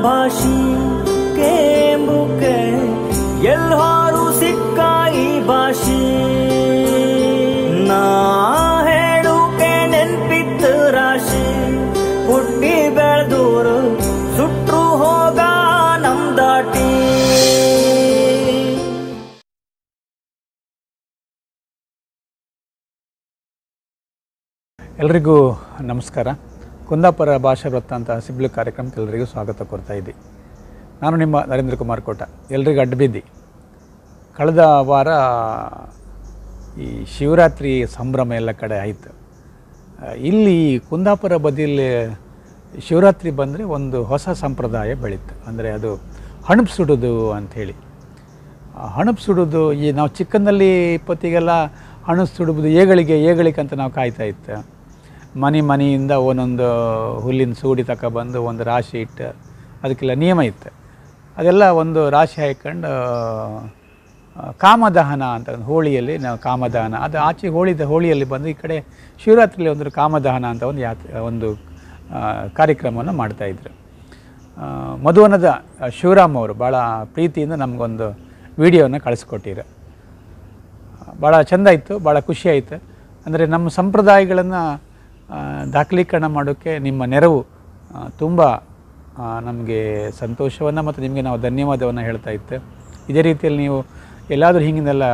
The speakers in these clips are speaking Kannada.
ಭಾಷಿ ಕೇಂಬುಕೆ ಎಲ್ಲಾರು ಸಿಕ್ಕಾಯಿ ಭಾಷಿ ನಾ ಹೇಳುಕೆ ನೆನ್ಪಿತ್ತು ರಾಶಿ ಹುಟ್ಟಿ ಬೆಳೆದೂರು ಸುಟ್ರು ಹೋಗ ನಮ್ ದಾಟಿ. ಎಲ್ರಿಗೂ ನಮಸ್ಕಾರ. ಕುಂದಾಪುರ ಭಾಷಾ ವೃತ್ತಾಂತ ಸಿಬ್ಲು ಕಾರ್ಯಕ್ರಮಕ್ಕೆ ಎಲ್ಲರಿಗೂ ಸ್ವಾಗತ ಕೊಡ್ತಾ ಇದ್ದಿ. ನಾನು ನಿಮ್ಮ ನರೇಂದ್ರ ಕುಮಾರ್ ಕೋಟ. ಎಲ್ರಿಗೂ ಅಡ್ಡಬಿದ್ದಿ. ಕಳೆದ ವಾರ ಈ ಶಿವರಾತ್ರಿ ಸಂಭ್ರಮ ಎಲ್ಲ ಕಡೆ ಆಯಿತು. ಇಲ್ಲಿ ಕುಂದಾಪುರ ಬದಿಯಲ್ಲಿ ಶಿವರಾತ್ರಿ ಬಂದರೆ ಒಂದು ಹೊಸ ಸಂಪ್ರದಾಯ ಬೆಳೀತು. ಅಂದರೆ ಅದು ಹಣಪು ಸುಡೋದು ಅಂಥೇಳಿ. ಹಣಪು ಸುಡೋದು ಈ ನಾವು ಚಿಕ್ಕಂದಲ್ಲಿ ಇಪ್ಪತ್ತಿಗೆಲ್ಲ ಹಣಪು ಸುಡುವುದು ಏಗಳಿಗೆ ಅಂತ ನಾವು ಕಾಯ್ತಾ ಇತ್ತು. ಮನೆಯಿಂದ ಒಂದೊಂದು ಹುಲ್ಲಿನ ಸೂಡಿ ತಗೊಬಂದು ಒಂದು ರಾಶಿ ಇಟ್ಟು ಅದಕ್ಕೆಲ್ಲ ನಿಯಮ ಇತ್ತು. ಅದೆಲ್ಲ ಒಂದು ರಾಶಿ ಹಾಕ್ಕೊಂಡು ಕಾಮದಹನ ಅಂತ ಹೋಳಿಯಲ್ಲಿ ನಾವು ಕಾಮದಹನ ಅದು ಆಚೆ ಹೋಳಿಯಲ್ಲಿ ಬಂದು ಈ ಕಡೆ ಶಿವರಾತ್ರಿಯಲ್ಲಿ ಒಂದು ಕಾಮದಹನ ಅಂತ ಒಂದು ಕಾರ್ಯಕ್ರಮವನ್ನು ಮಾಡ್ತಾಯಿದ್ರು. ಮಧುವನದ ಶಿವರಾಮ್ ಅವರು ಭಾಳ ಪ್ರೀತಿಯಿಂದ ನಮಗೊಂದು ವಿಡಿಯೋನ ಕಳಿಸ್ಕೊಟ್ಟಿರು. ಭಾಳ ಚೆಂದ ಇತ್ತು, ಭಾಳ ಖುಷಿಯಾಯಿತು. ಅಂದರೆ ನಮ್ಮ ಸಂಪ್ರದಾಯಗಳನ್ನು ದಾಖಲೀಕರಣ ಮಾಡೋಕ್ಕೆ ನಿಮ್ಮ ನೆರವು ತುಂಬ ನಮಗೆ ಸಂತೋಷವನ್ನು ಮತ್ತು ನಿಮಗೆ ನಾವು ಧನ್ಯವಾದವನ್ನು ಹೇಳ್ತಾ ಇತ್ತು. ಇದೇ ರೀತಿಯಲ್ಲಿ ನೀವು ಎಲ್ಲಾದರೂ ಹಿಂಗಿನೆಲ್ಲ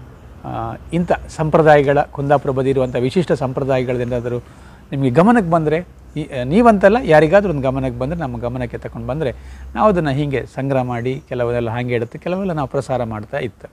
ಇಂಥ ಸಂಪ್ರದಾಯಗಳ ಕುಂದಾಪುರ ಬದಿ ಇರುವಂಥ ವಿಶಿಷ್ಟ ಸಂಪ್ರದಾಯಗಳೇನಾದರೂ ನಿಮಗೆ ಗಮನಕ್ಕೆ ಬಂದರೆ, ನೀವಂತಲ್ಲ ಯಾರಿಗಾದ್ರೂ ಒಂದು ಗಮನಕ್ಕೆ ಬಂದರೆ ನಮ್ಮ ಗಮನಕ್ಕೆ ತಗೊಂಡು ಬಂದರೆ ನಾವು ಅದನ್ನು ಹೀಗೆ ಸಂಗ್ರಹ ಮಾಡಿ ಕೆಲವೆಲ್ಲ ಹಾಗೆ ಇಡುತ್ತೆ, ಕೆಲವೆಲ್ಲ ನಾವು ಪ್ರಸಾರ ಮಾಡ್ತಾ ಇತ್ತು.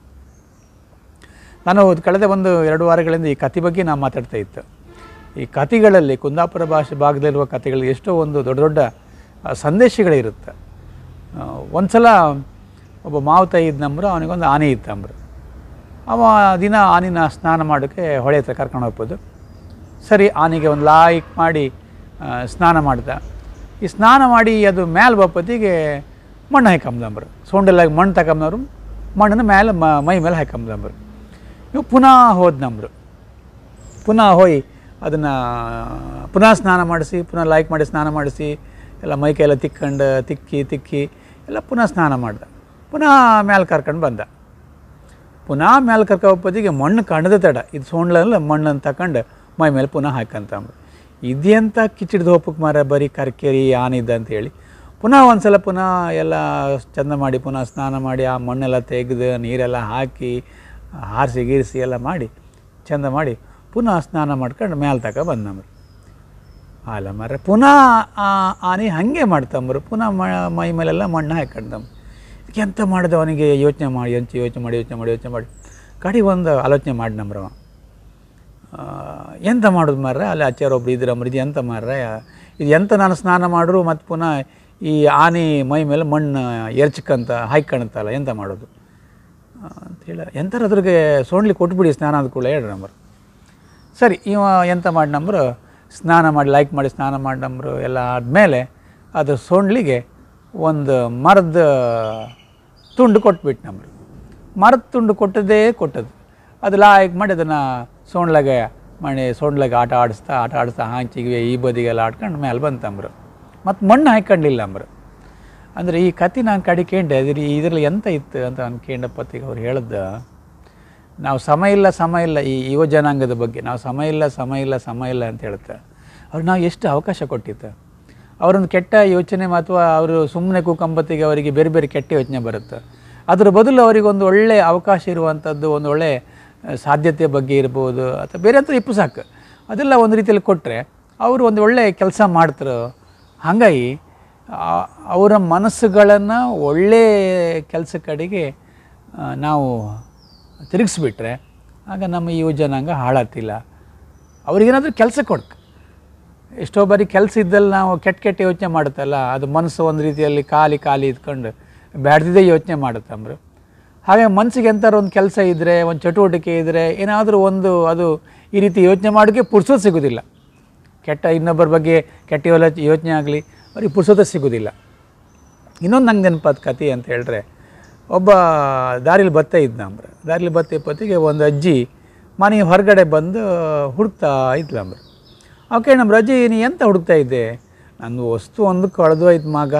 ನಾನು ಕಳೆದ 1-2 ವಾರಗಳಿಂದ ಈ ಕತೆ ಬಗ್ಗೆ ನಾವು ಮಾತಾಡ್ತಾ ಇತ್ತು. ಈ ಕತೆಗಳಲ್ಲಿ ಕುಂದಾಪುರ ಭಾಗದಲ್ಲಿರುವ ಕತೆಗಳಲ್ಲಿ ಎಷ್ಟೋ ಒಂದು ದೊಡ್ಡ ದೊಡ್ಡ ಸಂದೇಶಗಳಿರುತ್ತೆ. ಒಂದು ಸಲ ಒಬ್ಬ ಮಾವತಾಯಿ ಇದ್ದಂಬ್ರು, ಅವನಿಗೊಂದು ಆನೆ ಇತ್ತಂಬ್ರು. ಅವ ದಿನ ಆನೆನ ಸ್ನಾನ ಮಾಡೋಕ್ಕೆ ಹೊಳೆ ಹತ್ರ ಕರ್ಕೊಂಡು ಹೋಗ್ಬೋದು. ಸರಿ, ಆನೆಗೆ ಒಂದು ಲಾಯ್ಕ್ ಮಾಡಿ ಸ್ನಾನ ಮಾಡ್ದ. ಈ ಸ್ನಾನ ಮಾಡಿ ಅದು ಮೇಲೆ ಬಪ್ಪತ್ತಿಗೆ ಮಣ್ಣು ಹಾಕೊಂಬಂಬ್ರು. ಸೊಂಡೆಲ್ಲಾಗಿ ಮಣ್ಣು ತಗೊಂಬವ್ರು, ಮಣ್ಣನ್ನು ಮೇಲೆ ಮೈ ಮೇಲೆ ಹಾಕೊಂಬಂಬ್ರು. ಇವು ಪುನಃ ಹೋದ್ನಂಬ್ರು. ಪುನಃ ಹೋಗಿ ಅದನ್ನು ಪುನಃ ಸ್ನಾನ ಮಾಡಿಸಿ, ಪುನಃ ಲಾಯ್ಕ್ ಮಾಡಿ ಸ್ನಾನ ಮಾಡಿಸಿ, ಎಲ್ಲ ಮೈಕೈಲ್ಲ ತಿಕ್ಕಿ ಎಲ್ಲ ಪುನಃ ಸ್ನಾನ ಮಾಡ್ದ. ಪುನಃ ಮೇಲೆ ಕರ್ಕೊಂಡು ಬಂದ. ಪುನಃ ಮೇಲೆ ಕರ್ಕೊಪ್ಪತ್ತಿಗೆ ಮಣ್ಣು ಕಣ್ಣದ ತಡ ಇದು ಸೋಣ್ಲಲ್ಲ ಮಣ್ಣನ್ನು ತಗೊಂಡು ಮೈ ಮೇಲೆ ಪುನಃ ಹಾಕಂತಂಬ್ರು. ಇದೆಂತ ಕಿಚ್ಚಿಡ್ದು ಹೋಪಕ್ಕೆ ಮಾರ ಬರೀ ಕರ್ಕೇರಿ ಆನಿದ್ದ ಅಂತೇಳಿ ಪುನಃ ಒಂದು ಸಲ ಪುನಃ ಎಲ್ಲ ಚೆಂದ ಮಾಡಿ ಪುನಃ ಸ್ನಾನ ಮಾಡಿ ಆ ಮಣ್ಣೆಲ್ಲ ತೆಗೆದು ನೀರೆಲ್ಲ ಹಾಕಿ ಹಾರಿಸಿ ಗೀರಿಸಿ ಎಲ್ಲ ಮಾಡಿ ಚೆಂದ ಮಾಡಿ ಪುನಃ ಸ್ನಾನ ಮಾಡ್ಕೊಂಡು ಮೇಲೆ ತಕ ಬಂದಮ್ರು. ಅಲ್ಲ ಮರ ಪುನಃ ಆನೆ ಹಾಗೆ ಮಾಡ್ತಂಬ್ರು. ಪುನಃ ಮೈ ಮೇಲೆಲ್ಲ ಮಣ್ಣು ಹಾಕೊಂಡಂಬ್ರು. ಇದಕ್ಕೆ ಎಂತ ಮಾಡಿದ ಅವನಿಗೆ ಯೋಚನೆ ಮಾಡಿ ಕಡೆ ಒಂದು ಆಲೋಚನೆ ಮಾಡಿನಮ್ರವ. ಎಂತ ಮಾಡೋದು ಮಾರ್ರೆ, ಅಲ್ಲಿ ಆಚಾರೊಬ್ರು ಇದ್ರಮ್ರು, ಇದು ಎಂತ ಮಾರ್ರೆ, ಇದು ಎಂತ ನಾನು ಸ್ನಾನ ಮಾಡ್ರು ಮತ್ತು ಪುನಃ ಈ ಆನೆ ಮೈ ಮೇಲೆ ಮಣ್ಣು ಎರಚ್ಕಂತ ಹಾಯ್ಕಣತ್ತಲ್ಲ, ಎಂತ ಮಾಡೋದು ಅಂಥೇಳಿ ಎಂಥರ ಅದ್ರಿಗೆ ಸೋಣ್ಲಿ ಕೊಟ್ಬಿಡಿ ಸ್ನಾನ ಅಂದ ಕೂಡ ಹೇಳ್ರಿ ನಂಬರು. ಸರಿ, ಇವ ಎಂತ ಮಾಡಿ ನಂಬರು ಸ್ನಾನ ಮಾಡಿ ಲಾಯ್ಕ್ ಮಾಡಿ ಸ್ನಾನ ಮಾಡಿ ನಂಬರು ಎಲ್ಲ ಆದಮೇಲೆ ಅದು ಸೋಣ್ಲಿಗೆ ಒಂದು ಮರದ ತುಂಡು ಕೊಟ್ಬಿಟ್ಟು ನಂಬರು. ಮರದ ತುಂಡು ಕೊಟ್ಟದ್ದು ಅದು ಲಾಯ್ಕ್ ಮಾಡಿ ಅದನ್ನು ಸೋಣ್ಲಾಗೆ ಆಟ ಆಡಿಸ್ತಾ ಹಾಂಚಿಗೆ ಈ ಬದಿಗೆಲ್ಲ ಆಡ್ಕೊಂಡು ಮೇಲೆ ಬಂತಂಬ್ರು. ಮತ್ತು ಮಣ್ಣು ಹಾಕ್ಕೊಂಡಿಲ್ಲ ಅಂಬ್ರು. ಅಂದರೆ ಈ ಕತೆ ನಾನು ಕಡೆ ಕೇಂಡೆ ಇದರಲ್ಲಿ ಎಂತ ಇತ್ತು ಅಂತ ನಾನು ಕೇಂಡಪ್ಪತ್ತಿಗೆ ಅವ್ರು ಹೇಳಿದ, ನಾವು ಸಮಯ ಇಲ್ಲ ಈ ಯುವ ಜನಾಂಗದ ಬಗ್ಗೆ ನಾವು ಸಮಯ ಇಲ್ಲ ಅಂತ ಹೇಳ್ತಾ ಅವ್ರಿಗೆ ನಾವು ಎಷ್ಟು ಅವಕಾಶ ಕೊಟ್ಟಿತ್ತು. ಅವರೊಂದು ಕೆಟ್ಟ ಯೋಚನೆ ಅಥವಾ ಅವರು ಸುಮ್ಮನೆ ಕೂಕಂಬತ್ತಿಗೆ ಅವರಿಗೆ ಬೇರೆ ಬೇರೆ ಕೆಟ್ಟ ಯೋಚನೆ ಬರುತ್ತೆ. ಅದರ ಬದಲು ಅವರಿಗೊಂದು ಒಳ್ಳೆಯ ಅವಕಾಶ ಇರುವಂಥದ್ದು, ಒಂದು ಒಳ್ಳೆಯ ಸಾಧ್ಯತೆಯ ಬಗ್ಗೆ ಇರ್ಬೋದು ಅಥವಾ ಬೇರೆ ಅಂತ ಇಪ್ಪು ಸಾಕು, ಅದೆಲ್ಲ ಒಂದು ರೀತಿಯಲ್ಲಿ ಕೊಟ್ಟರೆ ಅವರು ಒಂದು ಒಳ್ಳೆಯ ಕೆಲಸ ಮಾಡ್ತಾರೆ. ಹಾಗಾಗಿ ಅವರ ಮನಸ್ಸುಗಳನ್ನು ಒಳ್ಳೆಯ ಕೆಲಸ ಕಡೆಗೆ ನಾವು ತಿರುಗಿಸ್ಬಿಟ್ರೆ ಆಗ ನಮ್ಮ ಯುವ ಜನಾಂಗ ಹಾಳಾಗ್ತಿಲ್ಲ. ಅವ್ರಿಗೇನಾದರೂ ಕೆಲಸ ಕೊಡ್ಕ. ಎಷ್ಟೋ ಬಾರಿ ಕೆಲಸ ಇದ್ದಲ್ಲಿ ನಾವು ಕೆಟ್ಟ ಯೋಚನೆ ಮಾಡುತ್ತಲ್ಲ, ಅದು ಮನಸ್ಸು ಒಂದು ರೀತಿಯಲ್ಲಿ ಖಾಲಿ ಇದ್ಕೊಂಡು ಬ್ಯಾಡ್ದಿದ್ದೇ ಯೋಚನೆ ಮಾಡುತ್ತಂಬ್ರು. ಹಾಗೆ ಮನಸ್ಸಿಗೆ ಎಂಥಾರು ಒಂದು ಕೆಲಸ ಇದ್ದರೆ, ಒಂದು ಚಟುವಟಿಕೆ ಇದ್ದರೆ, ಏನಾದರೂ ಒಂದು ಅದು ಈ ರೀತಿ ಯೋಚನೆ ಮಾಡೋಕ್ಕೆ ಪುರ್ಸೋದು ಸಿಗೋದಿಲ್ಲ. ಇನ್ನೊಬ್ಬರ ಬಗ್ಗೆ ಕೆಟ್ಟ ಯೋಚನೆ ಆಗಲಿ ಅವ್ರಿಗೆ ಪುರ್ಸೋದೇ ಸಿಗೋದಿಲ್ಲ. ಇನ್ನೊಂದು ನಂಗೆ ನೆನಪಾದ ಕತೆ ಅಂತ ಹೇಳಿದ್ರೆ, ಒಬ್ಬ ದಾರಿಲಿ ಇದ್ನಂಬ್ರೆ. ದಾರಿಲಿ ಪತ್ತಿಗೆ ಒಂದು ಅಜ್ಜಿ ಮನೆ ಹೊರಗಡೆ ಬಂದು ಹುಡುಕ್ತಾ ಇದ್ಲಂಬ್ರೆ. ಓಕೆ ನಮ್ಮ ಅಜ್ಜಿ ನೀ ಎಂತ ಹುಡುಕ್ತಾ ಇದ್ದೆ? ನನ್ನ ವಸ್ತು ಒಂದು ಕಳೆದು ಆಯ್ತು ಮಗ,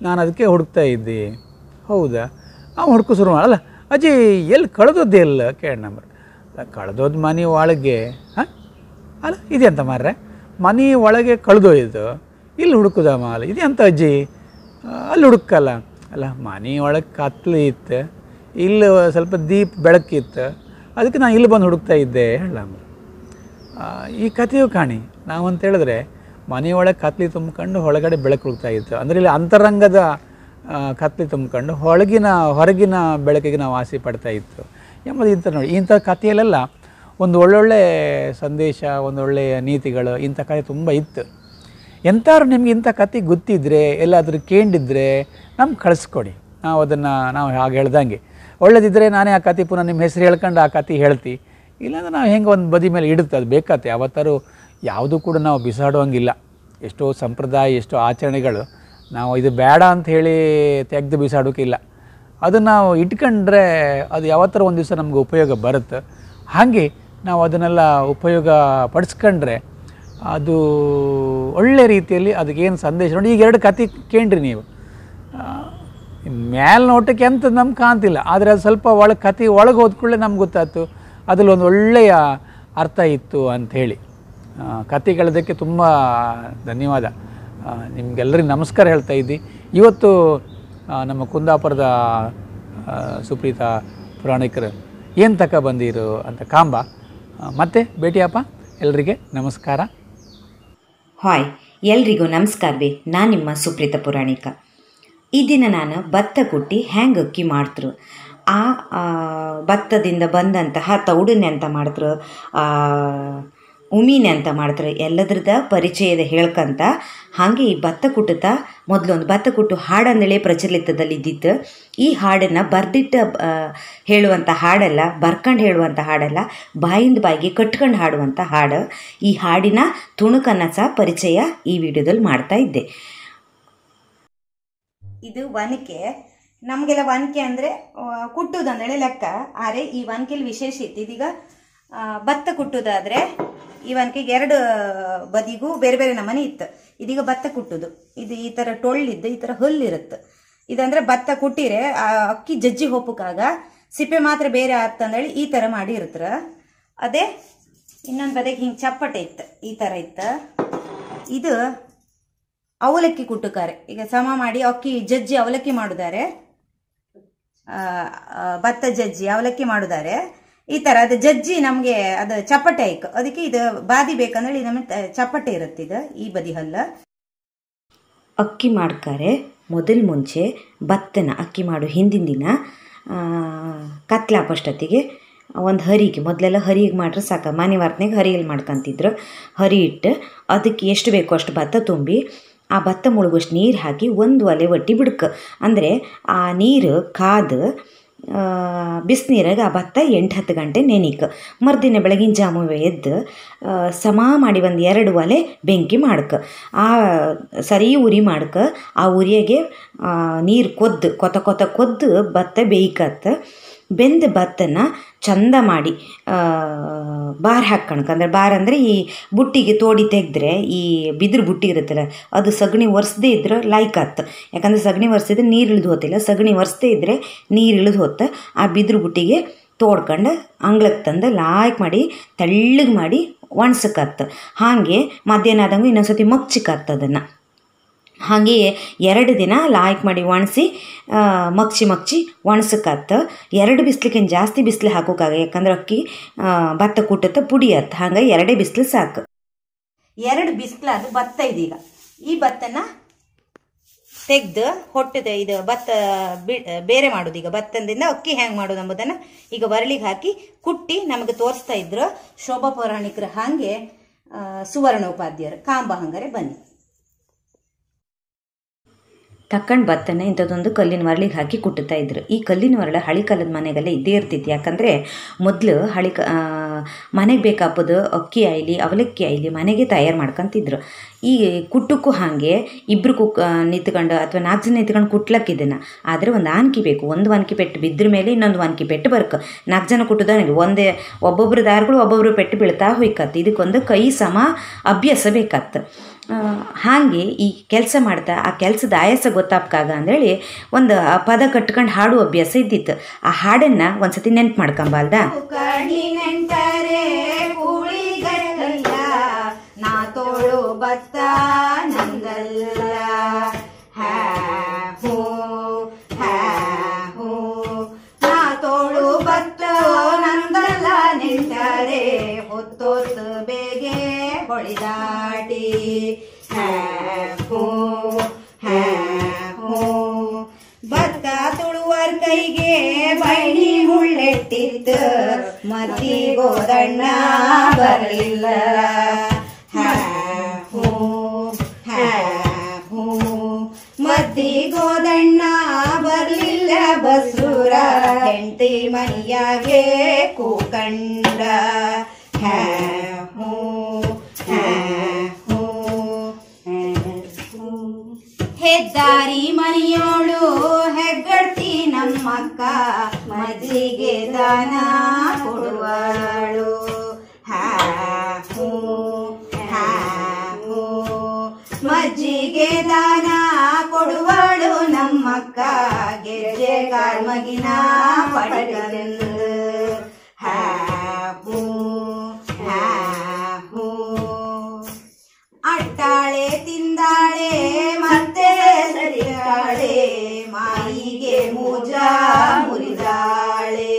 ನಾನು ಅದಕ್ಕೆ ಹುಡುಕ್ತಾ ಇದ್ದೆ. ಹೌದಾ? ಹುಡುಕು ಶುರು ಅಲ್ಲ ಅಜ್ಜಿ ಎಲ್ಲಿ ಕಳೆದೋದ್ದೇ ಇಲ್ಲ ಕೇಳ ನಂಬರ್. ಅಲ್ಲ ಕಳೆದೋದು ಮನೆ ಒಳಗೆ. ಹಾಂ ಅಲ್ಲ ಇದೆಂತ ಮಾರ್ರೆ, ಮನೆ ಒಳಗೆ ಕಳೆದೋಯ್ತು, ಇಲ್ಲಿ ಹುಡುಕುದಮ್ಮ ಅಲ್ಲ ಇದೆಂತ ಅಜ್ಜಿ, ಅಲ್ಲಿ ಹುಡುಕಲ್ಲ. ಅಲ್ಲ ಮನೆ ಒಳಗೆ ಕತ್ಲು ಇತ್ತು, ಇಲ್ಲಿ ಸ್ವಲ್ಪ ದೀಪ ಬೆಳಕಿತ್ತು, ಅದಕ್ಕೆ ನಾನು ಇಲ್ಲಿ ಬಂದು ಹುಡುಕ್ತಾ ಇದ್ದೆ ಹೇಳಮ್ಮ. ಈ ಕಥೆಯು ಕಾಣಿ ನಾವು ಅಂತ ಹೇಳಿದ್ರೆ ಮನೆಯೊಳಗೆ ಕತ್ಲಿ ತುಂಬ್ಕೊಂಡು ಹೊರಗಡೆ ಬೆಳಕು ಹುಡುಕ್ತಾ ಇತ್ತು. ಅಂದರೆ ಇಲ್ಲಿ ಅಂತರಂಗದ ಕತ್ಲಿ ತುಂಬ್ಕೊಂಡು ಹೊರಗಿನ ಬೆಳಕಿಗೆ ನಾವು ಆಸೆ ಪಡ್ತಾ ಇತ್ತು ಎಂಬುದು ಇಂಥ ನೋಡಿ. ಇಂಥ ಕಥೆಯಲ್ಲೆಲ್ಲ ಒಂದು ಒಳ್ಳೊಳ್ಳೆ ಸಂದೇಶ, ಒಂದೊಳ್ಳೆಯ ನೀತಿಗಳು, ಇಂಥ ಕಥೆ ತುಂಬ ಇತ್ತು. ಎಂಥವ್ರು ನಿಮ್ಗೆ ಇಂಥ ಕತೆ ಗೊತ್ತಿದ್ದರೆ ಎಲ್ಲಾದರೂ ಕೇಳಿದ್ರೆ ನಮ್ಗೆ ಕಳಿಸ್ಕೊಡಿ, ನಾವು ಹಾಗೆ ಹೇಳ್ದಂಗೆ. ಒಳ್ಳೇದಿದ್ದರೆ ನಾನೇ ಆ ಕತೆ ಪುನಃ ನಿಮ್ಮ ಹೆಸರು ಹೇಳ್ಕೊಂಡು ಆ ಕತೆ ಹೇಳ್ತಿ, ಇಲ್ಲಾಂದ್ರೆ ನಾವು ಹೆಂಗೆ ಒಂದು ಬದಿ ಮೇಲೆ ಇಡುತ್ತೆ ಅದು ಬೇಕಾತೆ. ಯಾವತ್ತಾರು ಯಾವುದೂ ಕೂಡ ನಾವು ಬಿಸಾಡುವಂಗಿಲ್ಲ. ಎಷ್ಟೋ ಸಂಪ್ರದಾಯ, ಎಷ್ಟೋ ಆಚರಣೆಗಳು ನಾವು ಇದು ಬೇಡ ಅಂತ ಹೇಳಿ ತೆಗೆದು ಬಿಸಾಡೋಕ್ಕಿಲ್ಲ. ಅದನ್ನು ನಾವು ಇಟ್ಕೊಂಡ್ರೆ ಅದು ಯಾವತ್ತಾರು ಒಂದು ದಿವಸ ನಮ್ಗೆ ಉಪಯೋಗ ಬರುತ್ತೆ. ಹಾಗೆ ನಾವು ಅದನ್ನೆಲ್ಲ ಉಪಯೋಗ ಪಡಿಸ್ಕೊಂಡ್ರೆ ಅದು ಒಳ್ಳೆ ರೀತಿಯಲ್ಲಿ ಅದಕ್ಕೇನು ಸಂದೇಶ ನೋಡಿ. ಈಗ 2 ಕತೆ ಕೇಳ್ರಿ ನೀವು, ಮೇಲ್ನೋಟಕ್ಕೆ ಅಂತ ನಮ್ಗೆ ಕಾಣ್ತಿಲ್ಲ, ಆದರೆ ಅದು ಸ್ವಲ್ಪ ಕತೆ ಒಳಗೆ ಹೋದ್ಕೊಳ್ಳೆ ನಮ್ಗೆ ಗೊತ್ತಾಯ್ತು ಅದರಲ್ಲಿ ಒಂದು ಒಳ್ಳೆಯ ಅರ್ಥ ಇತ್ತು ಅಂಥೇಳಿ. ಕತೆ ಕೇಳೋದಕ್ಕೆ ತುಂಬ ಧನ್ಯವಾದ. ನಿಮಗೆಲ್ಲರಿಗೂ ನಮಸ್ಕಾರ ಹೇಳ್ತಾ ಇದ್ದಿ. ಇವತ್ತು ನಮ್ಮ ಕುಂದಾಪುರದ ಸುಪ್ರೀತ ಪುರಾಣಿಕರು ಏನು ತಕ ಬಂದಿರು ಅಂತ ಕಾಂಬ ಮತ್ತೆ ಭೇಟಿಯಪ್ಪ. ಎಲ್ರಿಗೆ ನಮಸ್ಕಾರ. ಹಾಯ್, ಎಲ್ರಿಗೂ ನಮಸ್ಕಾರ ಬಿ. ನಾನು ನಿಮ್ಮ ಸುಪ್ರೀತ ಪುರಾಣಿಕ. ಈ ದಿನ ನಾನು ಭತ್ತ ಕುಟ್ಟಿ ಹ್ಯಾಂಗೆ ಅಕ್ಕಿ ಮಾಡ್ತರು, ಆ ಭತ್ತದಿಂದ ಬಂದಂತಹ ತೌಡನ್ನೆ ಅಂತ ಮಾಡ್ತರು, ಉಮೀನೆ ಅಂತ ಮಾಡ್ತಾರೆ, ಎಲ್ಲದ್ರದ ಪರಿಚಯದ ಹೇಳ್ಕಂತ ಹಾಗೆ ಈ ಭತ್ತ ಕುಟ್ಟುತ್ತಾ ಮೊದಲೊಂದು ಭತ್ತ ಕುಟ್ಟು ಹಾಡಂದೇಳಿ ಪ್ರಚಲಿತದಲ್ಲಿ ಇದ್ದಿತ್ತು. ಈ ಹಾಡನ್ನು ಬರ್ದಿಟ್ಟು ಹೇಳುವಂಥ ಹಾಡಲ್ಲ, ಬರ್ಕಂಡು ಹೇಳುವಂಥ ಹಾಡಲ್ಲ, ಬಾಯಿಂದ ಬಾಯಿಗೆ ಕಟ್ಕೊಂಡು ಹಾಡುವಂಥ ಹಾಡು. ಈ ಹಾಡಿನ ತುಣುಕನ್ನು ಸಹ ಪರಿಚಯ ಈ ವಿಡಿಯೋದಲ್ಲಿ ಮಾಡ್ತಾ ಇದ್ದೆ. ಇದು ಒನಕೆ, ನಮಗೆಲ್ಲ ಒನಕೆ ಅಂದರೆ ಕುಟ್ಟುದಂದೇಳಿ ಲೆಕ್ಕ. ಆದರೆ ಈ ಒನಕೆಲಿ ವಿಶೇಷ ಇತ್ತು. ಇದೀಗ ಭತ್ತ ಕುಟ್ಟುದಾದರೆ ಈ ಒನಕೆಗೆ 2 ಬದಿಗೂ ಬೇರೆ ಬೇರೆ ನಮನೆ ಇತ್ತು. ಇದೀಗ ಭತ್ತ ಕುಟ್ಟುದು, ಇದು ಈ ಥರ ಟೊಳ್ಳಿದ್ದು ಈ ಥರ ಹಲ್ಲಿರುತ್ತೆ. ಇದಂದ್ರೆ ಭತ್ತ ಕುಟ್ಟಿರೆ ಅಕ್ಕಿ ಜಜ್ಜಿ ಹೋಪಕ್ಕಾಗ ಸಿಪ್ಪೆ ಮಾತ್ರ ಬೇರೆ ಆತಂದೇಳಿ ಈ ಥರ ಮಾಡಿ ಇರ್ತಾರ. ಅದೇ ಇನ್ನೊಂದು ಬದಿಗೆ ಹಿಂಗೆ ಚಪ್ಪಟೆ ಇತ್ತು, ಈ ಥರ ಇತ್ತು. ಇದು ಅವಲಕ್ಕಿ ಕುಟ್ಟುತ್ತಾರೆ. ಈಗ ಸಮ ಮಾಡಿ ಅಕ್ಕಿ ಜಜ್ಜಿ ಅವಲಕ್ಕಿ ಮಾಡುತ್ತಾರೆ, ಭತ್ತ ಜಜ್ಜಿ ಅವಲಕ್ಕಿ ಮಾಡುತ್ತಾರೆ. ಈ ಥರ ಅದು ಜಜ್ಜಿ ನಮಗೆ ಅದು ಚಪ್ಪಟೆ ಆಯ್ತು, ಅದಕ್ಕೆ ಇದು ಬಾದಿ ಬೇಕಂದ್ರೆ ನಮಗೆ ಚಪ್ಪಟೆ ಇರುತ್ತೆ. ಇದು ಈ ಬದಿ ಹಲ್ಲ ಅಕ್ಕಿ ಮಾಡ್ತಾರೆ. ಮುಂಚೆ ಭತ್ತನ ಅಕ್ಕಿ ಮಾಡು ಹಿಂದಿನ ದಿನ ಕತ್ಲಾಪಷ್ಟೊತ್ತಿಗೆ ಒಂದು ಹರಿಗೆ, ಮೊದಲೆಲ್ಲ ಹರಿಗೆ ಮಾಡ್ರೆ ಸಾಕು, ಮನೆ ವಾರ್ತ್ನಾಗ ಹರಿಯಲ್ಲಿ ಮಾಡ್ಕೊತಿದ್ರು. ಹರಿ ಇಟ್ಟು ಅದಕ್ಕೆ ಎಷ್ಟು ಬೇಕೋ ಅಷ್ಟು ಭತ್ತ ತುಂಬಿ ಆ ಭತ್ತ ಮುಳುಗೋಷ್ಟು ನೀರು ಹಾಕಿ ಒಂದು ಒಲೆ ಒಟ್ಟಿ ಬಿಡ್ಕ. ಅಂದರೆ ಆ ನೀರು ಕಾದು ಬಿಸಿನೀರಾಗ ಆ ಭತ್ತ 8-10 ಗಂಟೆ ನೆನಿಕ. ಮರುದಿನ ಬೆಳಗಿನ ಜಾಮುವೆ ಎದ್ದು ಸಮ ಮಾಡಿ ಒಂದು 2 ಒಲೆ ಬೆಂಕಿ ಮಾಡ್ಕ. ಆ ಸರಿ ಉರಿ ಮಾಡ್ಕ. ಆ ಉರಿಯಾಗೆ ನೀರು ಕೊದ್ದು ಭತ್ತ ಬೇಯ್ಕತ್ತ. ಬೆಂದ ಭತ್ತನ ಚಂದ ಮಾಡಿ ಬಾರ್ ಹಾಕ್ಕಣಕ. ಅಂದರೆ ಬಾರ್ ಅಂದರೆ ಈ ಬುಟ್ಟಿಗೆ ತೋಡಿ ತೆಗೆದ್ರೆ ಈ ಬಿದಿರು ಬುಟ್ಟಿ ಇರುತ್ತಲ್ಲ, ಅದು ಸಗಣಿ ಒರೆಸದೇ ಇದ್ರೆ ಲಾಯ್ಕ್ ಆತು. ಯಾಕಂದರೆ ಸಗಣಿ ಒರೆಸಿದ್ರೆ ನೀರು ಇಳಿದು ಹೋತಿಲ್ಲ, ಸಗಣಿ ಒರೆಸದೇ ಇದ್ದರೆ ನೀರು ಇಳಿದು ಹೋತ. ಆ ಬಿದಿರು ಬುಟ್ಟಿಗೆ ತೋಡ್ಕೊಂಡು ಅಂಗ್ಳಕ್ಕೆ ತಂದು ಲಾಯ್ಕ್ ಮಾಡಿ ತೆಳ್ಳಗೆ ಮಾಡಿ ಒಣಸಕ್ಕತ್ತ. ಹಾಗೆ ಮಧ್ಯಾಹ್ನ ಆದಂಗೆ ಇನ್ನೊಂದ್ಸತಿ ಮಗ್ಚಿಕತ್ತ. ಅದನ್ನು ಹಾಗೆಯೇ 2 ದಿನ ಲಾಯ್ಕ್ ಮಾಡಿ ಒಣಸಿ ಮಗ್ಚಿ ಒಣಸಕ್ಕತ್ತ. 2 ಬಿಸ್ಲಿಕ್ಕಿಂತ ಜಾಸ್ತಿ ಬಿಸಿಲು ಹಾಕೋಕ್ಕಾಗ, ಯಾಕಂದ್ರೆ ಅಕ್ಕಿ ಭತ್ತ ಕುಟ್ಟತ್ತ ಪುಡಿ ಆತ್ತ. ಹಂಗೆ 2 ಬಿಸಿಲು ಸಾಕು. 2 ಬಿಸಿಲು ಅದು ಭತ್ತ. ಇದೀಗ ಈ ಭತ್ತನ ತೆಗೆದು ಹೊಟ್ಟದ ಇದು ಭತ್ತ ಬೇರೆ ಮಾಡೋದು. ಈಗ ಭತ್ತದಿಂದ ಅಕ್ಕಿ ಹೆಂಗೆ ಮಾಡೋದು ಎಂಬುದನ್ನು ಈಗ ಒರಳಿಗೆ ಹಾಕಿ ಕುಟ್ಟಿ ನಮಗೆ ತೋರಿಸ್ತಾ ಇದ್ರು ಶೋಭಾ ಪೌರಾಣಿಕರು, ಹಾಗೆ ಸುವರ್ಣೋಪಾಧ್ಯಾಯರು. ಕಾಂಬ ಹಂಗಾರೆ ಬನ್ನಿ. ತಕ್ಕಂಡು ಭತ್ತನ ಇಂಥದ್ದೊಂದು ಕಲ್ಲಿನ ಒರಳಿಗೆ ಹಾಕಿ ಕುಟ್ಟುತ್ತಾ ಇದ್ರು. ಈ ಕಲ್ಲಿನ ಒರಳ ಹಳಿ ಕಾಲದ ಮನೆಗೆಲ್ಲ ಇದ್ದೇ ಇರ್ತಿತ್ತು. ಯಾಕಂದರೆ ಮೊದಲು ಮನೆಗೆ ಬೇಕಾಪದು ಅಕ್ಕಿ ಆಯ್ಲಿ ಅವಲಕ್ಕಿ ಆಯ್ಲಿ ಮನೆಗೆ ತಯಾರು ಮಾಡ್ಕೊತಿದ್ರು. ಈ ಕುಟ್ಟಕ್ಕೂ ಹಾಗೆ ಇಬ್ಬರು ನಿಂತ್ಕೊಂಡು ಅಥವಾ 4 ಜನ ನಿಂತ್ಕೊಂಡು ಕುಟ್ಲಕ್ಕಿದ್ದನ್ನು. ಆದರೆ ಒಂದು ಆನ್ಕಿ ಬೇಕು. ಒಂದು ಒನ್ಕಿ ಪೆಟ್ಟು ಬಿದ್ದ್ರ ಮೇಲೆ ಇನ್ನೊಂದು ಒನ್ಕಿ ಪೆಟ್ಟು ಬರ್ಕ. 4 ಜನ ಕುಟ್ಟುದಾನಿಲ್ಲ, ಒಬ್ಬೊಬ್ಬರು ದಾರಗಳು ಒಬ್ಬೊಬ್ಬರು ಪೆಟ್ಟು ಬೀಳ್ತಾ ಹೋಯ್ಕತ್ತು. ಇದಕ್ಕೊಂದು ಕೈ ಸಮ ಅಭ್ಯಾಸ ಬೇಕಾತ್ತು. ಹಾಗೆ ಈ ಕೆಲಸ ಮಾಡ್ತಾ ಆ ಕೆಲಸದ ಆಯಾಸ ಗೊತ್ತಾಗ್ಕಾಗ ಅಂದೇಳಿ ಒಂದು ಪದ ಕಟ್ಕೊಂಡು ಹಾಡು ಅಭ್ಯಾಸ ಇದ್ದಿತ್ತು. ಆ ಹಾಡನ್ನು ಒಂದ್ಸತಿ ನೆನ್ಪು ಮಾಡ್ಕೊಂಬಲ್ದ. ನೆಂಟರೆ ಕೂಳಿಗಲ್ಲ ನಾ ತೋಳು ಬತ್ತ ನಂದಲ್ಲ ಹೂ ನಾ ತೋಳು ಬತ್ತ ನಂದಲ್ಲ ನೆಂಟರೆ ಹೊತ್ತೊತ್ತು ಬೇಗೆ ಹೊಳಿದಾಟಿ ಭತ್ತ ತುಳುವರ್ ಕೈಗೆ ಬೈಣಿ ಮುಳ್ಳೆಟ್ಟಿತ್ತು ಮತ್ತಿ ಗೋದಣ್ಣ ಬರಲಿಲ್ಲ ಮತ್ತಿ ಗೋದಣ್ಣ ಬರ್ಲಿಲ್ಲ ಬಸೂರ ಹೆಂಡತಿ ಮನಿಯಾಗೆ ಕೂಕಂಡ ಹೆದ್ದಾರಿ ಮನಿಯೋಳು ಹೆಗ್ಗಡ್ತಿ ನಮ್ಮಕ್ಕ ಮಜ್ಜಿಗೆ ದಾನ ಕೊಡುವಳು ಮಜ್ಜಿಗೆ ದಾನ ಕೊಡುವಳು ನಮ್ಮಕ್ಕ ಗೆಜ್ಜೆ ಕಾರ್ಮಗಿನ ಪಡಗಲೆಂದು ಅಟ್ಟಾಳೆ ತಿಂದಾಳೆ ಮತ್ತೆ ಸರಿಯಾಳೆ ಮಾಯಿಗೆ ಮೂಜ ಮುರಿದಾಳೆ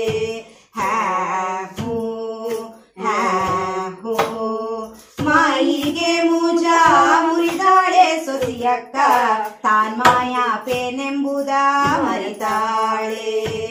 ಮಾಯಿಗೆ ಮೂಜ ಮುರಿದಾಳೆ ಸೊಸಿಯಕ್ಕ ತಾನ್ ಮಾಯಾ ಪೇನೆಂಬುದ ಮರಿತಾಳೆ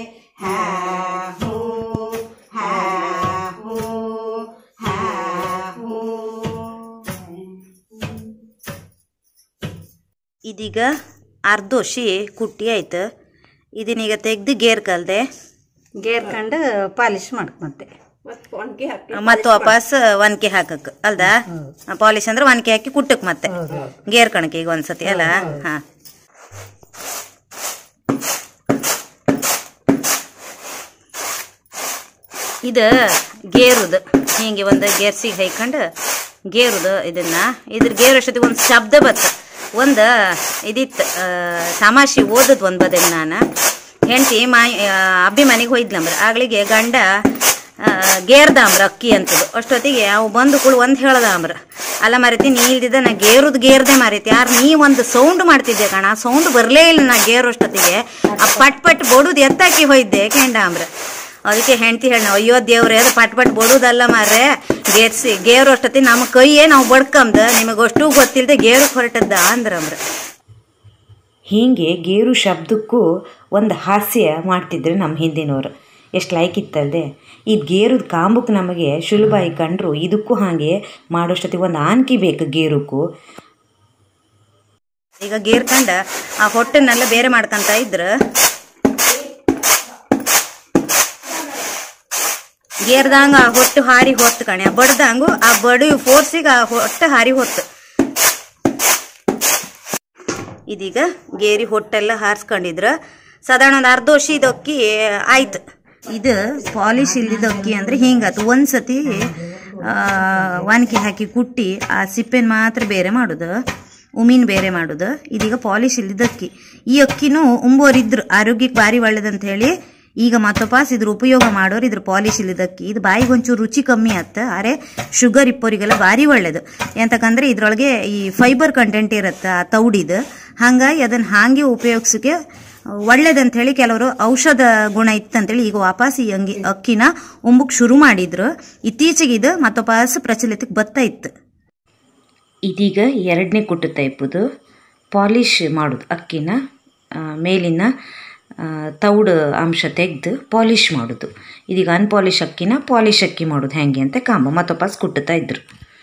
ಇದೀಗ ಅರ್ಧೋಶಿ ಕುಟ್ಟಿ ಆಯ್ತು. ಇದನ್ನೀಗ ತೆಗ್ದು ಗೇರ್ ಕಲ್ದೆ ಗೇರ್ಕಂಡು ಪಾಲಿಶ್ ಮಾಡಕ್ ಮತ್ತೆ ಮತ್ತು ವಾಪಸ್ ಒನ್ಕೆ ಹಾಕಕ್ ಅಲ್ದಾ? ಪಾಲಿಶ್ ಅಂದ್ರೆ ಒನ್ಕೆ ಹಾಕಿ ಕುಟ್ಟಕ್ ಮತ್ತೆ ಗೇರ್ ಕಣಕ್ಕೆ ಈಗ ಒಂದ್ಸತಿ ಅಲ್ಲ. ಹಾ, ಇದು ಗೇರುದು ಹಿಂಗೆ ಒಂದು ಗೇರ್ಸಿಗೆ ಹೈಕೊಂಡು ಗೇರುದು ಇದ್ರ ಗೇರ್ ಅಷ್ಟೊತ್ತಿಗೆ ಒಂದು ಶಬ್ದ ಬತ್ತ. ಒಂದು ಇದಿತ್ತು ತಮಾಷೆ ಓದದ್ ಒಂದು ಬದಲು ನಾನು ಹೆಂಡತಿ ಅಬ್ಬಿ ಮನೆಗೆ ಹೋಯ್ದ್ಲಂಬ್ರ ಆಗ್ಲಿಗೆ ಗಂಡ ಗೇರ್ದಾಂಬ್ರ ಅಕ್ಕಿ ಅಂತದ್ದು. ಅಷ್ಟೊತ್ತಿಗೆ ಅವು ಬಂದು ಕೂಡ ಒಂದು ಹೇಳ್ದಾಂಬ್ರ, ಅಲ್ಲ ಮಾರೈತಿ ನೀ ಇಲ್ದಿದ್ದ ನಾ ಗೇರ್ದೇ ಮಾರೈತಿ ಯಾರು ನೀ ಒಂದು ಸೌಂಡ್ ಮಾಡ್ತಿದ್ದೆ ಕಣ, ಸೌಂಡ್ ಬರಲೇ ಇಲ್ಲ ನಾ ಗೇರು ಅಷ್ಟೊತ್ತಿಗೆ ಆ ಪಟ್ ಬಡುದು ಎತ್ತಾಕಿ ಹೋಯ್ದೆ ಕೆಂಡಾಂಬ್ರ. ಅದಕ್ಕೆ ಹೆಂಡತಿ ಹೇಳ, ಅಯ್ಯೋ ದೇವ್ರೆ ಅದು ಪಟ್ ಬಡುದಲ್ಲ ಮಾರ್ರೆ ಗೇರು ಅಷ್ಟೊತ್ತಿ ನಮ್ಮ ಕೈಯೇ ನಾವು ಬಡ್ಕಂದ ನಿಮಗಷ್ಟು ಗೊತ್ತಿಲ್ಲದೆ ಗೇರು ಹೊರಟದ್ದ ಅಂದ್ರಂಬ್ರ. ಹೀಗೆ ಗೇರು ಶಬ್ದಕ್ಕೂ ಒಂದು ಹಾಸ್ಯ ಮಾಡ್ತಿದ್ರು ನಮ್ಮ ಹಿಂದಿನವರು. ಎಷ್ಟು ಲೈಕ್ ಇತ್ತಲ್ದೆ. ಈ ಗೇರುದ ಕಾಂಬಕ್ಕೆ ನಮಗೆ ಸುಲಭ ಕಂಡ್ರು ಇದಕ್ಕೂ ಹಾಗೆ ಮಾಡೋಷ್ಟೊತ್ತಿಗೆ ಒಂದು ಆನ್ಕಿ ಬೇಕು ಗೇರುಕ್ಕೂ. ಈಗ ಗೇರ್ಕಂಡ ಆ ಹೊಟ್ಟೆನೆಲ್ಲ ಬೇರೆ ಮಾಡ್ಕೊಂತ ಇದ್ರು ಗೇರ್ದಂಗ ಆ ಹೊಟ್ಟು ಹಾರಿ ಹೊತ್ತು ಕಣೆ, ಬಡ್ದಂಗು ಆ ಬಡಿ ಫೋರ್ಸಿಗೆ ಆ ಹೊಟ್ಟೆ ಹಾರಿ ಹೊತ್ತು. ಇದೀಗ ಗೇರಿ ಹೊಟ್ಟೆಲ್ಲ ಹಾರಿಸ್ಕೊಂಡಿದ್ರ ಸಾಧಾರಣ ಒಂದು ಅರ್ಧ ವರ್ಷ ಇದು ಅಕ್ಕಿ ಆಯ್ತು. ಇದು ಪಾಲಿಶ್ ಇಲ್ಲಿದ್ದ ಅಕ್ಕಿ ಅಂದ್ರೆ ಹಿಂಗಾತು. ಒಂದ್ಸತಿ ಒನಕೆ ಹಾಕಿ ಕುಟ್ಟಿ ಆ ಸಿಪ್ಪೆನ ಮಾತ್ರ ಬೇರೆ ಮಾಡುದು, ಉಮೀನ್ ಬೇರೆ ಮಾಡುದು. ಇದೀಗ ಪಾಲಿಶ್ ಇಲ್ಲಿದ್ದ ಅಕ್ಕಿ. ಈ ಅಕ್ಕಿನೂ ಉಂಬೋರಿದ್ರು ಆರೋಗ್ಯಕ್ಕೆ ಭಾರಿ ಒಳ್ಳೇದಂತ ಹೇಳಿ ಈಗ ಮತ್ತೊಪಾಸ್ ಇದ್ರ ಉಪಯೋಗ ಮಾಡೋರು ಇದ್ರ ಪಾಲಿಶ್ ಇಲ್ಲಿದ್ದಕ್ಕಿ. ಇದು ಬಾಯಿಗೆ ಒಂಚೂರು ರುಚಿ ಕಮ್ಮಿ ಆತ, ಅರೆ ಶುಗರ್ ಇಪ್ಪೋರಿಗೆಲ್ಲ ಭಾರಿ ಒಳ್ಳೇದು. ಎಂತಕಂದ್ರೆ ಇದ್ರೊಳಗೆ ಈ ಫೈಬರ್ ಕಂಟೆಂಟ್ ಇರುತ್ತೆ ಆ ತೌಡಿದು, ಹಾಗಾಗಿ ಅದನ್ನ ಹಾಗೆ ಉಪಯೋಗಿಸೋಕೆ ಒಳ್ಳೇದಂತ ಹೇಳಿ ಕೆಲವರು ಔಷಧ ಗುಣ ಇತ್ತಂತೇಳಿ ಈಗ ವಾಪಸ್ ಈ ಅಕ್ಕಿನ ಉಂಬಕ್ ಶುರು ಮಾಡಿದ್ರು. ಇತ್ತೀಚೆಗೆ ಇದು ಮತ್ತೊಪಾಸ್ ಪ್ರಚಲಿತಕ್ಕೆ ಬರ್ತಾ ಇತ್ತು. ಇದೀಗ ಎರಡನೇ ಕುಟ್ಟುತ್ತಾ ಇಪ್ಪುದು ಪಾಲಿಶ್ ಮಾಡೋದು ಅಕ್ಕಿನ ಮೇಲಿನ ತೌಡು ಅಂಶ ತೆಗೆದು ಪಾಲಿಶ್ ಮಾಡೋದು. ಇದೀಗ ಅನ್ಪಾಲಿಶ್ ಅಕ್ಕಿನ ಪಾಲಿಶ್ ಅಕ್ಕಿ ಮಾಡೋದು ಹೆಂಗೆ ಅಂತ ಕಾಂಬ ಮತ್ತೊಪಾಸ್ ಕುಟ್ಟುತ್ತಾ ಇದ್ರು.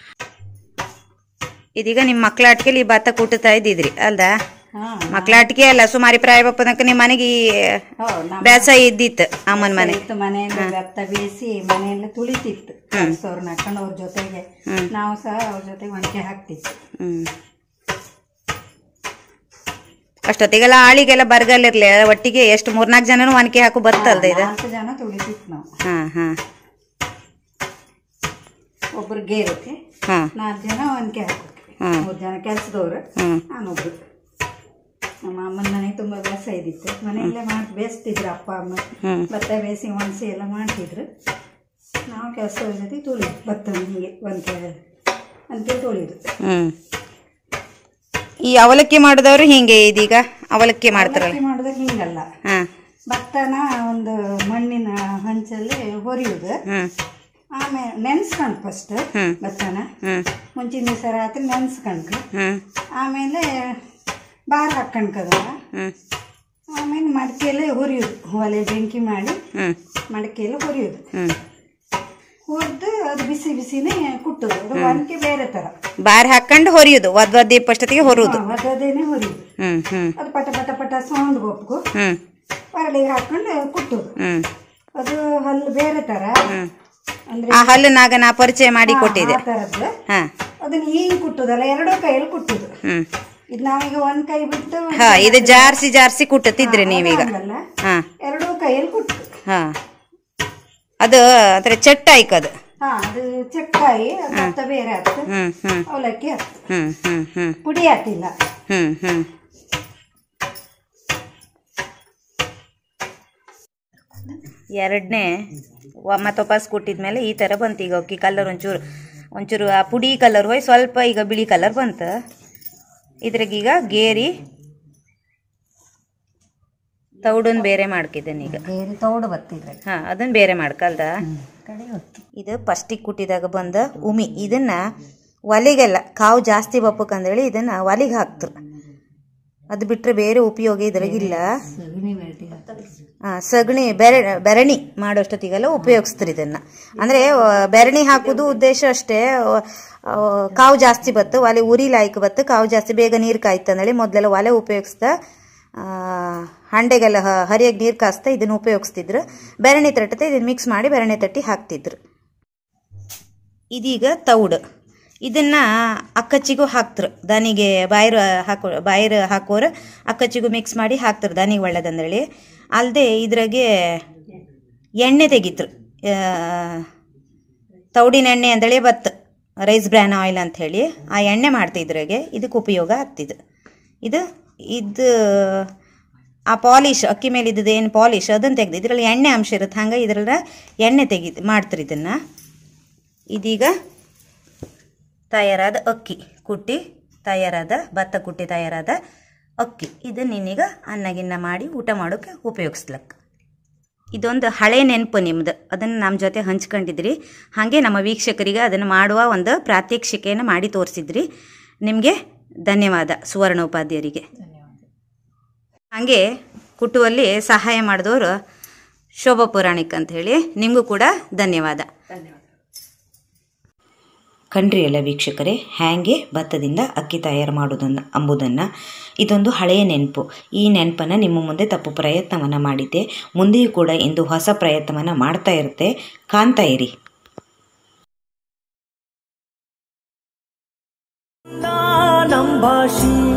ಇದೀಗ ನಿಮ್ಮ ಮಕ್ಕಳ ಆಟಿಕೆಲಿ ಈ ಭತ್ತ ಕುಟ್ಟುತ್ತಾ ಇದ್ದಿದ್ರಿ ಅಲ್ದಾ? ಮಕ್ಕಳ ಆಟಿಕೆ ಅಲ್ಲ, ಸುಮಾರಿ ಪ್ರಾಯ ಬಪ್ಪನಕ ನಿಮ್ಮ ಮನೆಗೆ ಬೇಸಾಯ ಇದ್ದಿತ್ತು ಅಮ್ಮನ ಮನೆ ಮನೆಯಲ್ಲಿ ಭತ್ತ ಬೇಯಿಸಿ ಮನೆಯಲ್ಲ ತುಳಿತಿತ್ತು. ಅವ್ರನ್ನ ಹಾಕೊಂಡು ಅವ್ರ ಜೊತೆಗೆ ನಾವು ಸಹ ಅವ್ರ ಜೊತೆಗೆ ಒನಕೆ ಹಾಕ್ತಿತ್ತು. ಅಷ್ಟೊತ್ತಿಗೆಲ್ಲ ಆಳಿಗೆಲ್ಲ ಬರಗಾಲಿರ್ಲಿ ಒಟ್ಟಿಗೆ ಎಷ್ಟು 3-4 ಜನನು ಒನಕೆ ಹಾಕು ಬರ್ತಲ್ದ ಇದು? 4 ಜನ ತುಳಿತಿತ್ತು ನಾವು. ಹಾ ಒಬ್ರು ಗೇರಕ್ಕೆ 4 ಜನ ಒನಕೆ ಹಾಕೋಕೆ. 3 ಜನ ಕೆಲಸದವರು, ನಾನೊಬ್ರು. ನಮ್ಮ ಅಮ್ಮನ ಮನೆಗೆ ತುಂಬ ಬೇಸಾಯ ಇದ್ದಿತ್ತು, ಮನೆಯಲ್ಲೇ ಬೇಯಿಸ್ತಿದ್ರು ಅಪ್ಪ ಅಮ್ಮ. ಭತ್ತ ಬೇಯಿಸಿ ಒಣಸಿ ಎಲ್ಲ ಮಾಡ್ತಿದ್ರು. ನಾವು ಕೆಲಸದವ್ರ ಜೊತೆ ತುಳಿದು ಭತ್ತ ಹೀಗೆ ಅಂತೇಳಿ ತುಳಿದು. ಈ ಅವಲಕ್ಕಿ ಮಾಡಿದವರು ಹಿಂಗೆ ಇದೀಗ ಅವಲಕ್ಕಿ ಮಾಡ್ತಾರಲ್ಲ, ಮಾಡಿದ್ರೆ ಹಿಂಗಲ್ಲ. ಭತ್ತನ ಒಂದು ಮಣ್ಣಿನ ಹಂಚಲ್ಲಿ ಹೊರಿಯುವುದು, ಆಮೇಲೆ ನೆನ್ಸ್ಕೊಂಡು ಫಸ್ಟ್ ಭತ್ತನ ಮುಂಚಿನ ದಿವಸ ರಾತ್ರಿ ನೆನ್ಸ್ಕೊಂಡು, ಆಮೇಲೆ ಬಾರ್ ಹಾಕೊಂಡ್ಕದಲ್ಲ, ಆಮೇಲೆ ಮಡಕೆಯಲ್ಲೇ ಹುರಿಯೋದು, ಒಲೆ ಬೆಂಕಿ ಮಾಡಿ ಮಡಕೆಯಲ್ಲಿ ಹುರಿಯೋದು. ಹುರಿದು ಅದು ಬಿಸಿ ಬಿಸಿನೇ ಕುಟ್ಟೋದು. ಅದು ಒನಕೆ ಬೇರೆ ತರ ಬಾರ್ ಹಾಕೊಂಡು ಹೊರಿಯೋದು, ಒದ್ದೇ ಪಷ್ಟತಿಗೆ ಹೊರೋದು, ಒದ್ದೇನೆ ಹೊರಿಯೋದು. ಅದು ಪಟ ಪಟ ಪಟ ಸೌಂಡ್ ಗೊಪ್ಪು ಹೊರಳಿಗೆ ಹಾಕೊಂಡು ಕುಟ್ಟೋದು. ಅದು ಹಲ್ಲು ಬೇರೆ ತರ, ಅಂದ್ರೆ ಆ ಹಲ್ಲುನಾಗ ನಾ ಪರಿಚಯ ಮಾಡಿ ಕೊಟ್ಟಿದ್ದೆ. ಆ ತರದ್ದು ಅದನ್ನ ಹಿಂಗ್ ಕುಟ್ಟುದಲ್ಲ, 2 ಕೈಯಲ್ಲಿ ಕುಟ್ಟುದು. ಇದು ನಾವೀಗ ಒಂದ್ ಕೈ ಬಿಟ್ಟು ಇದು ಜಾರ್ಸಿ ಕುಟ್ಟುತ್ತಿದ್ರಿ ನೀವೀಗ. 2 ಕೈಯಲ್ಲಿ ಕುಟ್ಟು. ಅದು ಅಂದ್ರೆ ಚಟ್ಟ ಆಯ್ಕದು. ಅದು ಚಕ್ಕಾಯಿ ಭತ್ತ ಬೇರೆ ಆಯ್ತು, ಅವಲಕ್ಕಿ ಆಯ್ತು, ಪುಡಿ ಆತಿಲ್ಲ. ಎರಡನೇ ಮತ್ತೊಪಾಸ್ ಕೊಟ್ಟಿದ್ಮೇಲೆ ಈ ಥರ ಬಂತು. ಈಗ ಅಕ್ಕಿ ಕಲರ್ ಒಂಚೂರು ಆ ಪುಡಿ ಕಲರ್ ಹೋಯ್ ಸ್ವಲ್ಪ ಈಗ ಬಿಳಿ ಕಲರ್ ಬಂತು. ಇದ್ರಾಗೀಗ ಗೇರಿ ತೌಡನ್ ಬೇರೆ ಮಾಡ್ಕಿದ್ದೇನೆ ಈಗ. ತೌಡು ಬತ್ತಿದ್ರೆ ಅದನ್ನ ಬೇರೆ ಮಾಡ್ಕಲ್ದ. ಇದು ಫಸ್ಟಿಗೆ ಕುಟ್ಟಿದಾಗ ಬಂದ ಉಮಿ. ಇದನ್ನ ಒಲೆಗೆಲ್ಲ ಕಾವು ಜಾಸ್ತಿ ಬಪ್ಪಕ್ಕಂದೇಳಿ ಇದನ್ನ ಒಲೆಗೆ ಹಾಕ್ತರು. ಅದು ಬಿಟ್ಟರೆ ಬೇರೆ ಉಪಯೋಗ ಇದ್ರಾಗಿಲ್ಲ. ಸಗಣಿ ಬೆರಣಿ ಮಾಡೋಷ್ಟೊತ್ತಿಗೆಲ್ಲ ಉಪಯೋಗಿಸ್ತಾರೆ ಇದನ್ನ. ಅಂದರೆ ಬೆರಣಿ ಹಾಕೋದು ಉದ್ದೇಶ ಅಷ್ಟೇ, ಕಾವು ಜಾಸ್ತಿ ಬತ್ತು, ಒಲೆ ಉರಿ ಲಾಯ್ಕ್ ಬತ್ತು, ಕಾವು ಜಾಸ್ತಿ ಬೇಗ ನೀರು ಕಾಯ್ತು ಅಂದೇಳಿ ಮೊದಲೆಲ್ಲ ಒಲೆ ಉಪಯೋಗಿಸ್ತಾ ಹಂಡೆಗೆಲ್ಲ ಹರಿಯಾಗಿ ನೀರು ಕಾಸ್ತಾ ಇದನ್ನು ಉಪಯೋಗಿಸ್ತಿದ್ರು. ಬೆರಣಿ ತಟ್ಟತೆ ಇದನ್ನು ಮಿಕ್ಸ್ ಮಾಡಿ ಬೆರಣಿ ತಟ್ಟಿ ಹಾಕ್ತಿದ್ರು. ಇದೀಗ ತೌಡು. ಇದನ್ನ ಅಕ್ಕಚ್ಚಿಗೂ ಹಾಕ್ತರು. ದನಿಗೆ ಬಾಯಿರ ಹಾಕೋರು ಅಕ್ಕಚ್ಚಿಗೂ ಮಿಕ್ಸ್ ಮಾಡಿ ಹಾಕ್ತರು, ದನಿಗೆ ಒಳ್ಳೇದಂದೇಳಿ. ಅಲ್ಲದೆ ಇದ್ರಾಗೆ ಎಣ್ಣೆ ತೆಗಿತ್ರು, ತೌಡಿನ ಎಣ್ಣೆ ಅಂದೇಳಿ ಬತ್ತು, ರೈಸ್ ಬ್ರ್ಯಾನ್ ಆಯಿಲ್ ಅಂಥೇಳಿ ಆ ಎಣ್ಣೆ ಮಾಡ್ತಿದ್ರಾಗೆ ಇದಕ್ಕೆ ಉಪಯೋಗ ಆಗ್ತಿದ್ದು. ಇದು ಆ ಪಾಲಿಶ್ ಅಕ್ಕಿ ಮೇಲೆ ಇದ್ದದ್ದು ಏನು ಪಾಲಿಶ್ ಅದನ್ನು ತೆಗೆದು ಇದರಲ್ಲಿ ಎಣ್ಣೆ ಅಂಶ ಇರುತ್ತೆ, ಹಂಗೆ ಇದರಲ್ಲಿ ಎಣ್ಣೆ ಮಾಡ್ತಾರೆ ಇದನ್ನು. ಇದೀಗ ತಯಾರಾದ ಅಕ್ಕಿ ಕುಟ್ಟಿ ತಯಾರಾದ ಭತ್ತ ಕುಟ್ಟಿ ತಯಾರಾದ ಅಕ್ಕಿ, ಇದನ್ನು ಇನ್ನೀಗ ಅನ್ನಗಿನ್ನ ಮಾಡಿ ಊಟ ಮಾಡೋಕ್ಕೆ ಉಪಯೋಗಿಸ್ಲಕ್ಕ. ಇದೊಂದು ಹಳೆ ನೆನಪು ನಿಮ್ಮದು, ಅದನ್ನು ನಮ್ಮ ಜೊತೆ ಹಂಚ್ಕೊಂಡಿದ್ರಿ. ಹಾಗೆ ನಮ್ಮ ವೀಕ್ಷಕರಿಗೆ ಅದನ್ನು ಮಾಡುವ ಒಂದು ಪ್ರಾತ್ಯಕ್ಷಿಕೆಯನ್ನು ಮಾಡಿ ತೋರಿಸಿದ್ರಿ. ನಿಮಗೆ ಧನ್ಯವಾದ ಸುವರ್ಣ ಉಪಾಧ್ಯಾಯರಿಗೆ. ಹಾಗೆ ಕುಟ್ಟುವಲ್ಲಿ ಸಹಾಯ ಮಾಡಿದವರು ಶೋಭಾ ಪುರಾಣಿಕ್ ಅಂತ ಹೇಳಿ, ನಿಮಗೂ ಕೂಡ ಧನ್ಯವಾದ. ಕಣ್ರಿ ಎಲ್ಲ ವೀಕ್ಷಕರೇ, ಹ್ಯಾಂಗೆ ಭತ್ತದಿಂದ ಅಕ್ಕಿ ತಯಾರು ಮಾಡೋದನ್ನು ಅಂಬುದನ್ನು ಇದೊಂದು ಹಳೆಯ ನೆನಪು. ಈ ನೆನಪನ್ನು ನಿಮ್ಮ ಮುಂದೆ ತಪ್ಪು ಪ್ರಯತ್ನವನ್ನು ಮಾಡಿದ್ದೆ. ಮುಂದೆಯೂ ಕೂಡ ಇಂದು ಹೊಸ ಪ್ರಯತ್ನವನ್ನು ಮಾಡ್ತಾ ಇರುತ್ತೆ, ಕಾಣ್ತಾ ಇರಿ. ನಮ್ಮ ಭಾಷೆ